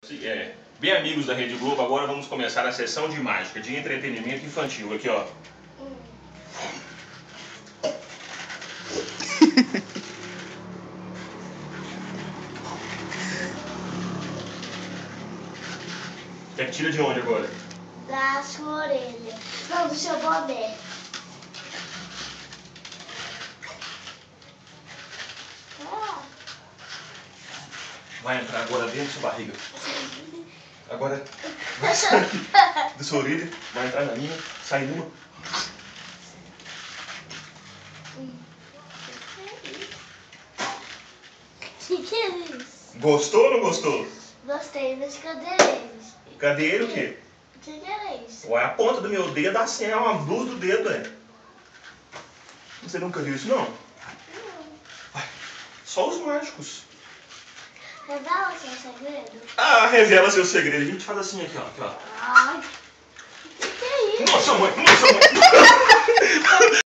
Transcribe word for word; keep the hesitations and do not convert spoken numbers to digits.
É, bem amigos da Rede Globo, agora vamos começar a sessão de mágica, de entretenimento infantil. Aqui, ó. Quer que tira de onde agora? Da sua orelha. Não, do seu boné. Ah. Vai entrar agora dentro da sua barriga. Agora, da sua orelha, vai entrar na minha, sai numa. Que que é isso? Gostou ou não gostou? Gostei, mas cadê eles? Cadê ele o quê? O que que é isso? Ué, a ponta do meu dedo assim é uma blusa do dedo, é. Você nunca viu isso, não? Não. Ué, só os mágicos. Revela seu segredo. Ah, revela seu segredo. A gente faz assim aqui, ó. Aqui, ó. Ai, que que é isso? Nossa, mãe! Nossa, mãe!